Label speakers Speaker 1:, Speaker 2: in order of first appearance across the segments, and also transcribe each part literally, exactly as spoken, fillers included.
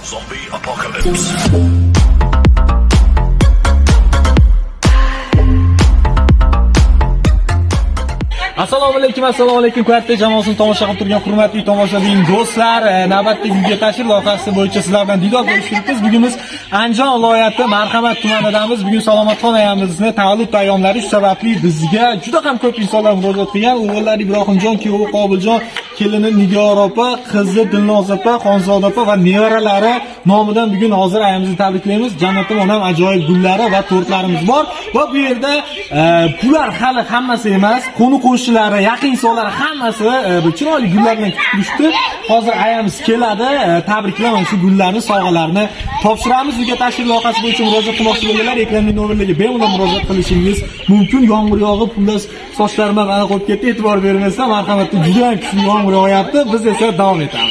Speaker 1: Zombie apocalypse.
Speaker 2: Assalomu alaykum, assalomu alaykum. Kvartira jamoasini tomosha qilib turgan hurmatli tomoshabin do'stlar, navbatdagi video tashrif loyihasi bo'yicha sizlardan diydor bo'lishimiz. Bugun biz Andijon viloyati Marhamat tumanidamiz. Bugun Salomatxon ayamizni tavallud ayyomlari shu sababli bizga juda ham ko'p insonlar murojaat qilgan. O'g'illar Ibrohimjon, kuyovi Qobiljon, kelini Nigor opa, qizi Dilnoz opa, Xonzoda opa va nevaralari nomidan bugun hozir ayamizni tabriklaymiz. Jannatda onam ajoyib gullari va tortlarimiz bor. Va bu yerda bular hali hammasi emas, qo'ni qo'shnilari, yaqin insonlar hammasi bu chiroyli gullar bilan kutib turishdi. Hozir ayamiz keladi, tabriklaman shu gullarni, sovg'alarni topshiramiz. Unga tashrif loyihasi bo'yicha murojaat qilmoqchi bo'lganlar ekrandagi nomerlarga bemalol murojaat qilishingiz mumkin. Yomg'ir yog'ib, xullas sochlarim ham aniq bo'lib ketdi. E'tibor bermasdan, marhamatda juda ham kuchli yomg'ir yog'yapti. Biz esa davom etamiz.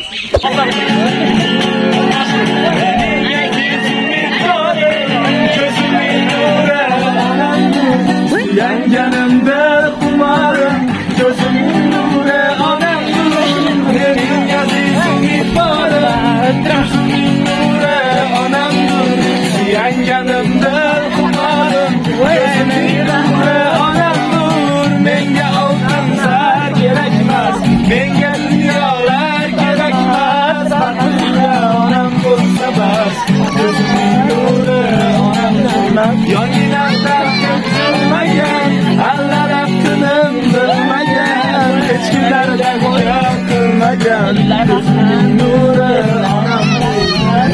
Speaker 2: Yanganimda xumarim, ko'zimning nuri onamdir, mening azizim iborim, ko'zimning nuri onamdir. Yanganimda xumarim, ko'zimning nuri onamdir, menga oltin zar kerakmas, menga dunyolar kerakmas, baxtimga onam bo'lsa bas, ko'zimning nuri onamdir. Yonginamda bilmagan, Allah'ım tınım bilmagan, hech kimlarga go'yo qilmagan, ko'zimning nuri onamdir.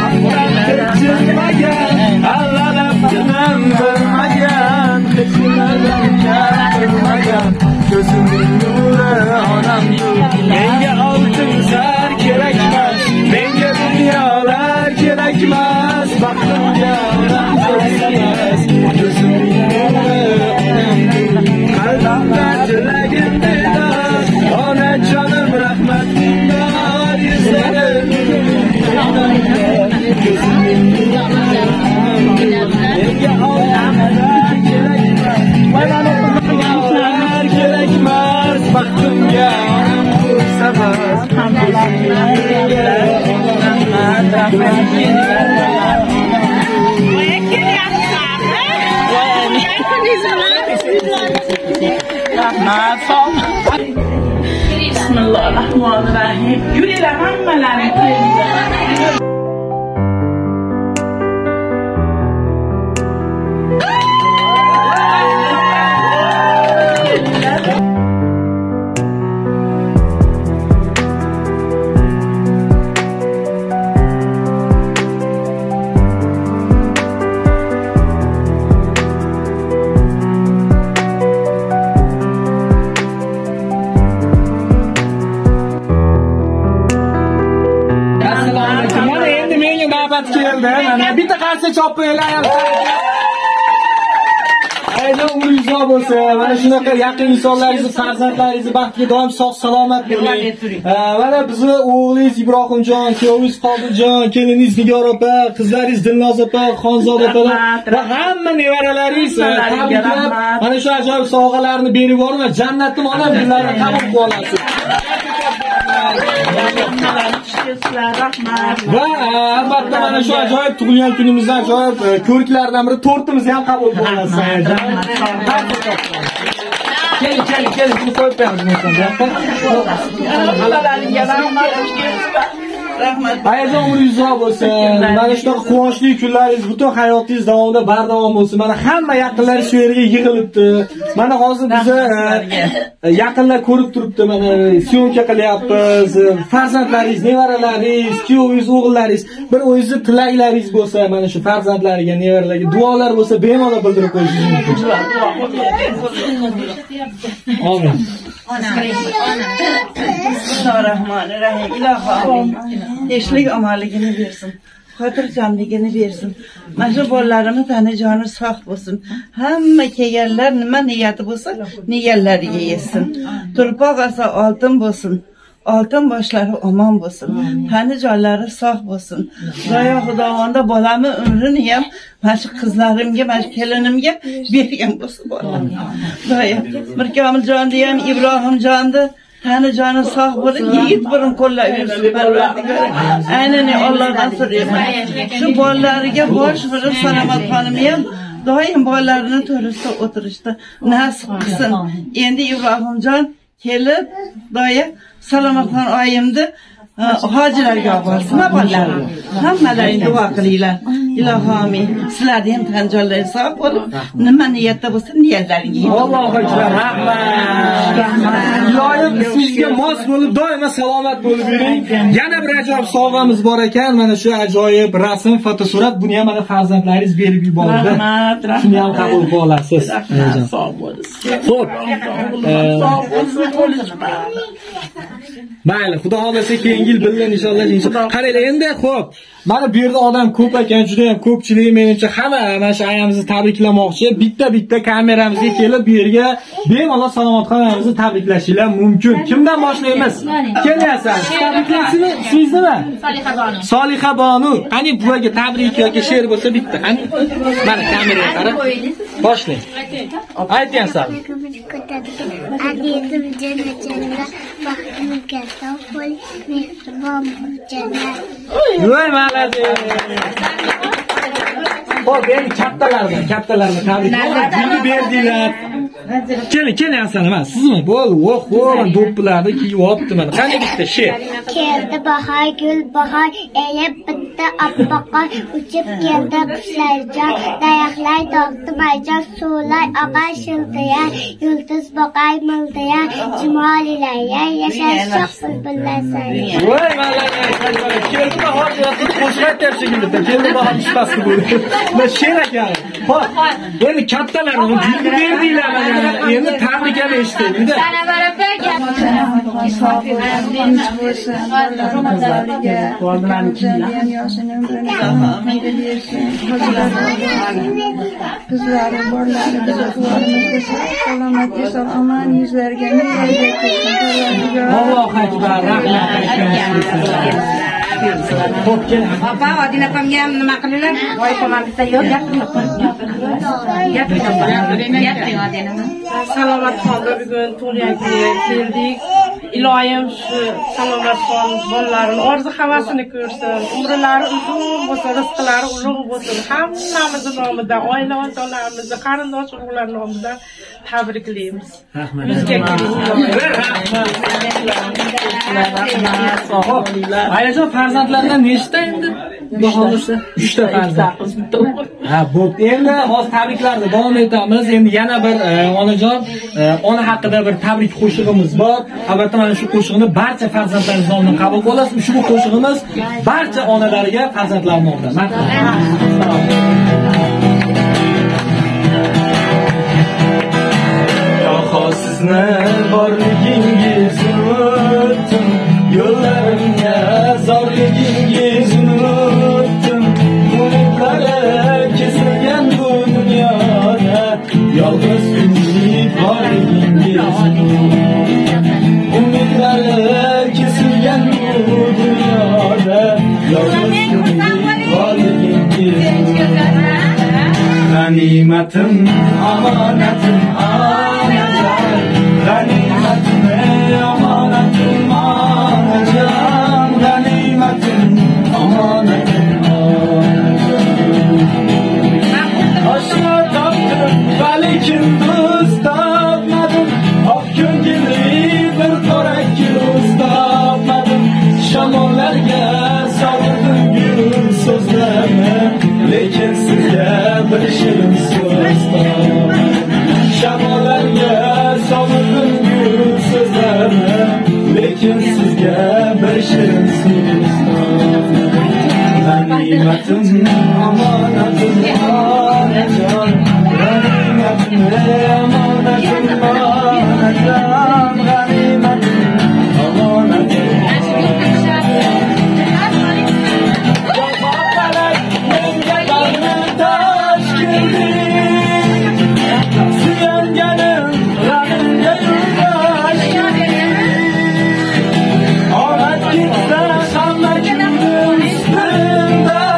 Speaker 2: Bilmagan, Allah'ım tınım bilmagan, hech kimlarga go'yo qilmagan, ko'zimning nuri onamdir. Menga oltin zar kerakmas, menga dunyolar kerakmas, baxtimga onam bo'lsa, ko'zimning nuri qalbimda tilagim bedor, onajonim rahmating bor, yuzlarim ko'zimning nuri menga oltinlar kerakmas, kerakmas, baxtimga onam bo'lsa bas, ko'zimning
Speaker 3: Bismillahirrahmanirrahim. Yürüyelim hammalarını koyalım.
Speaker 2: keldi. Bitta qarsa chopinglar. Aynan umringiz bo'lsa, mana shunaqa yaqin insonlaringiz, farzandlaringiz baxtga doim sog' salomat bo'ling. Mana bizni o'g'lingiz Ibrohimjon, kuyovingiz Qobiljon, keliningiz Nigor opa, qizlaringiz Dilnoz opa, Xonzoda opa va hamma nevaralaringiz tabriklab, mana shu ajoyib sovg'alarni berib yuborma. Jannatning ona gullarini qabul qilib olasiz. Va albatta mana shu ajoyib tug'ilgan kunimizdan ajoyib ko'riklardan biri tortimizni ham qabul qilib olasiz. Keling, keling, keling, buni qo'yib beramiz bu yoqqa. Rahmat. Hayajon umringiz uzoq bo'lsin. Mana shunaqa quvonchli kunlaringiz butun hayotingiz davomida bardavom bo'lsin. Mana hamma yaqinlar shu yerga yig'ilibdi. Mana hozir bizni yaqinlar ko'rib turibdi. Mana syomka qilyapmiz. Farzandlaringiz, nevaralaringiz, kuyovingiz, o'g'illaringiz, bir o'zingizni tilaklaringiz bo'lsa, mana shu farzandlarga, nevaralarga duolar bo'lsa, bemalol bildirib qo'yishingiz mumkin. Amin.
Speaker 3: Bismillahirrahmanirrahim. İlohim tinchlik omonligini bersin. Xotirjamligini bersin. Mana shu bolalarimiz tani joni sog' bo'lsin. Hamma kelganlar nima niyati bo'lsa, niyatlariga yetsin. Turpoq asa oltin bo'lsin. Oltin boshlari omon bo'lsin. Tani jonlari sog' bo'lsin. Xudoyo xudovonda bolamni umrini ham mana shu qizlarimga, mana shu kelinimga bergan bo'lsin bolam. Xudoyo Mirkomiljonni ham, Ibrohimjonni Tane canı sağ olun, yiğit burun kollaversin Parvardigor. Aynen Allah'dan soruyorum. Şu bolalarga boş verip Salamat hanımyam doim bolalarını törüste oturuşta nasip kılsın. Endi İbrahimcan kelib doya Salamat han ayımdı. Hacılarga varsın bolalar. Hammalaring duo qilinglar. İlohim sizlarni ham tan jonlaringiz sog' bo'lib, nima niyatda bo'lsa niyatlaringiz.
Speaker 2: Allohu akbar. Rahmat. Iloyim sizga mos bo'lib, doimo salomat bo'lib yuring. Yana bir ajoyib sovg'amiz bor ekan. Mana shu ajoyib rasm, fotosurat buni ham mana farzandlaringiz berib yubordi.
Speaker 3: Rahmat, rahmat.
Speaker 2: Shuni ham qabul qilib olasiz.
Speaker 3: Sog' bo'lsin.
Speaker 2: Xo'p.
Speaker 3: Sog' bo'lsin.
Speaker 2: Mayli, xudo xolasa keyingi yil birga inshaalloh inshaalloh. Qaranglar endi, xo'p. Mana bu yerda odam ko'p ekan, juda ham ko'pchilik menimcha hamma mana shu ayamizni tabriklamoqchi. Bitta-bitta kameramizga kelib bu yerga bemalol Salomatxon ayamizni tabriklashinglar mumkin. Kimdan boshlaymiz? Kelyapsiz. Tabriklasizmi? Ismingiz nima?
Speaker 1: Soliha Bonu.
Speaker 2: Soliha Bonu. Qani buvaga tabrik yoki she'r bo'lsa bitta. Qani? Mana kameraga qarab. Boshlang. Ayting sal.
Speaker 4: Azizim jannatga baxtimga topol mehribon jannat.
Speaker 2: Voy malades. Xo'p, endi kattalarni, kattalarni tabriklayman. Pulni berdilar. Keling, keling Hasan, mana sizmi? Bo'l, voh, voh, do'ppilarni kiyib olibdi mana. Qani bitta she'r.
Speaker 4: Keldi bahor, gul bahor, elib bitta oppoqor, uchib keldi qushlarjon, daraxtlar dog'di marjon, suvlar oqar shildiyar, yulduz boqay mildiyar, chumolilar yashar shoh bulbullar sayr.
Speaker 2: Voy malades. Keldi bahor, qo'shiq aytyapti shekilli. Keldi bahor ishtasi bo'ldi. Men she'r ekan. Xo'p, endi kattalarni pulni berdilar mana. Endi tabriklar eshitdik.
Speaker 1: Sana baraka gap.
Speaker 5: Kızları, borları, bizaklarımızda selamet, esal, aman yüzlerge ne yolda
Speaker 2: Allohu akbar. Rahmat. Xo'p, keling.
Speaker 6: Apa, odina pamga nima qilinglar? Voy, komandda yo'q, gapirib Gaping odina.
Speaker 7: Salomatxonda bugun tug'ilgan keldik. Iloyim shu Salomatxon bolalarini orzu havasini ko'rsin. Umrlari uzun bo'lsin, rizqlari ulug' bo'lsin. Hammamiz nomidan, oila a'zolarimiz, qarindosh urug'lar nomidan tabriklaymiz.
Speaker 2: Rahmat.
Speaker 7: Bizga
Speaker 2: Ayajon farzandlardan nechta endi? Baholasa uchta farzand. Ha, bo'pti. Endi hozir tabriklarni davom etamiz. Endi yana bir onajon, ona haqida bir tabrik qo'shig'imiz bor. Albatta mana shu qo'shiqni barcha farzandlaringiz nomidan qabul qilasiz. Ushbu qo'shig'imiz barcha onalarga farzandlar nomidan. Sizni borligingizni unutdim, yo'llarimga zorligingizni unutdim. Umidlari kesilgan bu dunyoda yolg'iz umid borligingizni unutdim. Umidlari kesilgan bu dunyoda yolg'iz umid borligingizni unutdim. G'animatim, omonatim, Ganimatim, omonatim, onajon, ganimatim, omonatim, onajon. Oshno topdim, balikim do'st topmadim, oq ko'ngilli bir qora ko'z topmadim. Shamollarga sovurdim gul so'zlarni, lekin sizga bir shirin so'z topmadim. Shamollarga sovurdim gul so'zlarni, lekin sizga bir shirin so'z topmadim. G'animatim, omonatim, onajon, g'animatim, omonatim, onajon, g'animatim, omonatim,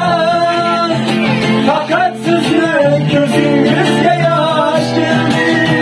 Speaker 2: Fakat sizni gözünüzge yaş geldi.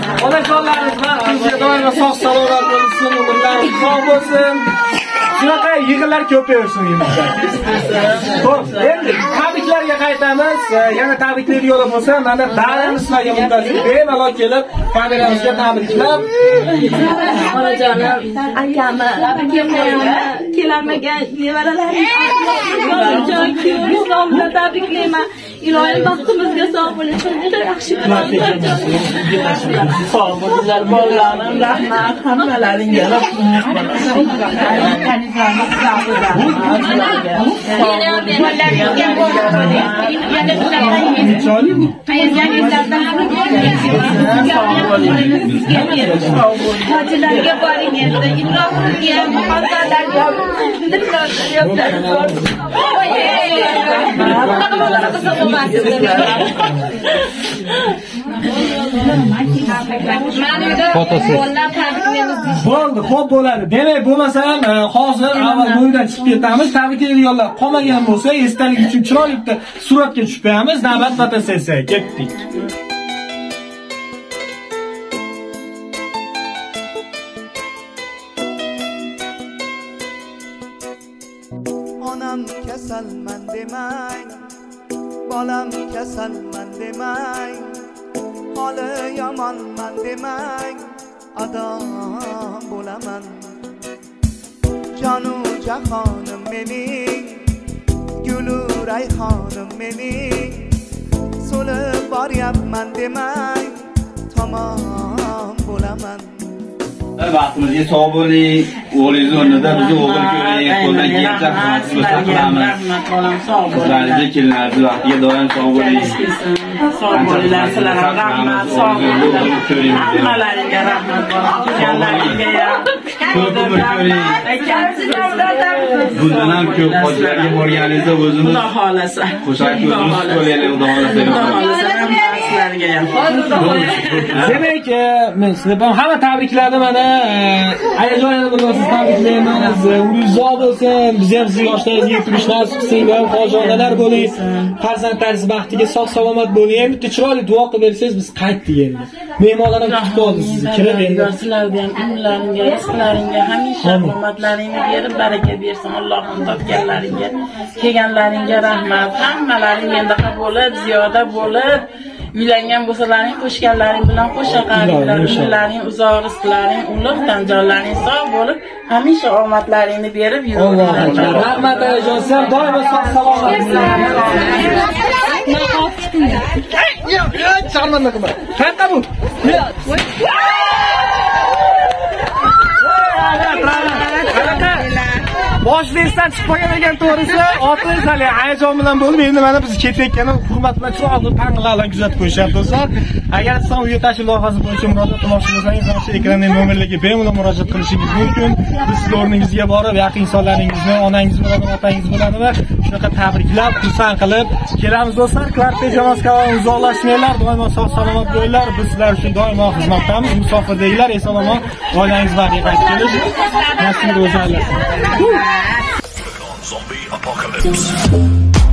Speaker 2: Onajonlarimiz baxtimizga doimo sog' salomat bo'lsin, umrlaringiz sog' bo'lsin. Shunaqa yig'inlar ko'paversin endi. Xo'p, endi tabriklarga qaytamiz. Yana tabriklar yo'li bo'lsa, mana davrini sizlarga muntazir bemalol kelib, kameramizga tabriklab.
Speaker 1: Onajonim, akami, kelamagan nevaralarim, islomda tabriklayman. Iloyim baxtimizga sog' bo'lsin. Juda yaxshi ko'rdim.
Speaker 3: Sog' bo'linglar bolalarim, rahmat hammalaringga.
Speaker 1: Hojilarga boring endi, Ibrohimga, muhojirlarga,
Speaker 2: Bo'ldi, xo'p bo'ladi. Demak, bo'lmasa ham hozir avval bo'ydan chiqib ketamiz. Tabriklar yo'llab qolmagan bo'lsa, esdalik uchun chiroyli bitta suratga tushib qo'yamiz. Navbat fotosessiyaga ketdik.
Speaker 8: Onam kasalman demang, bolam kasalman demang, holi yomonman demang, adam bo'laman. Jonu jahonim mening, gulu rayhonim mening, so'lib boryapman demang, tamom bo'laman.
Speaker 9: Vaqtimizga sog' bo'ling, o'g'lingiz o'rnida bizni o'g'il ko'ring, qo'ldan kelsa xizmatimizni qilamiz.
Speaker 3: Rahmat bolam, sog' bo'linglar.
Speaker 9: Sizlarga kelinlarni vaqtiga doim sog' bo'ling.
Speaker 3: Sog' bo'linglar, sizlar ham rahmat, sog' bo'linglar. Hammalaringga rahmat bolam, kelganlaringga
Speaker 9: ko'p umr ko'ring. Bundan ham ko'p hojilarga borganingizda o'zimiz
Speaker 3: Xudo xolasa.
Speaker 9: qo'shak o'zimiz qo'yaylik, Xudo xolasa.
Speaker 3: Xudo xolasa hammalarga ham.
Speaker 2: Demak, men sizlarga hamma tabrikladi mana. Ayajonini bilasiz, tabriklaymiz. Umringiz uzoq bo'lsin. Biz ham siz yoshlaringizga yetib nasib qilsin. Xojonalar bo'ling. Farzandlaringiz baxtiga sog' salomat bo'ling. Ham bitta chiroyli duo qilib bersangiz, biz qaytdik endi. Mehmonlar ham kutib oldi sizni. Kirib endi.
Speaker 3: Sizlarga ham umrlaringga, rizqlaringga hamisha hurmatlaringni berib baraka bersin. Allohim topganlaringga, kelganlaringga rahmat. Hammalaring mendaqa bo'lib, ziyoda bo'lib, uylangan bo'lsalaring, qo'shganlaring bilan qo'sha qilinglar. Umrlaring uzoq, rizqlaring ulug', jonlaring sog' bo'lib, hamisha omadlaringni berib yuringlar.
Speaker 2: Rahmat ayajon, siz ham doimo sog' salomat bo'ling. Yo'q, yo'q, charmanda qilma. Qayerda bu? Boshingizdan chiqib qolgan ekan to'g'risi, otingiz hali ayajon bilan bo'lib, endi mana biz ketayotgani hurmat bilan chiroyli tanglarni kuzatib qo'yishyapti do'stlar. Agar siz ham uy tashish loyihasi bo'yicha murojaat qilmoqchi bo'lsangiz, mana shu ekrandagi nomerlarga bemalol murojaat qilishingiz mumkin. Biz siz o'rningizga borib, yaqin insonlaringizni, onangiz bilan, otangiz bilan va shunaqa tabriklab, xursand qilib kelamiz do'stlar. Kvartira Moskvadan uzoqlashmanglar, doimo sog' salomat bo'linglar. Biz sizlar uchun doimo xizmatdamiz. Musofirdagilar eson-omon oilangiz bilan qaytib kelish nasib o'zingizga.
Speaker 10: Zombie apocalypse.